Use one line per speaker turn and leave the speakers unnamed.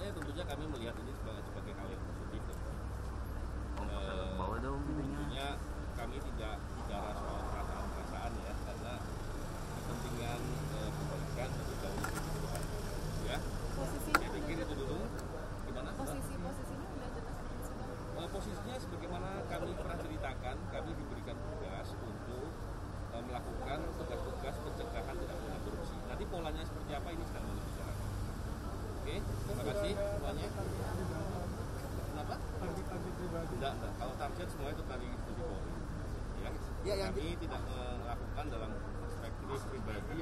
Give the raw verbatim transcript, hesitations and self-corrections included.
sebenarnya tentunya kami melihat ini sebagai, sebagai hal yang positif.
Uh, bawa dong
tentunya kami tidak bicara soal perasaan-perasaan ya, karena kepentingan uh, kebaikan itu jauh lebih besar. Ya.
Posisinya
saya pikir itu dulu. Gimana?
Posisi posisinya udah jelas.
Uh, posisinya sebagaimana kami pernah ceritakan, kami diberikan tugas untuk uh, melakukan tugas-tugas pencegahan tindak pidana korupsi. Nanti polanya seperti apa ini sedang dibicarakan. Oke, terima kasih semuanya. Kenapa?
Target-target pribadi.
Enggak, enggak. Kalau target semua itu tadi institusi Polri. Ya, ya, kami yang tidak melakukan dalam perspektif pribadi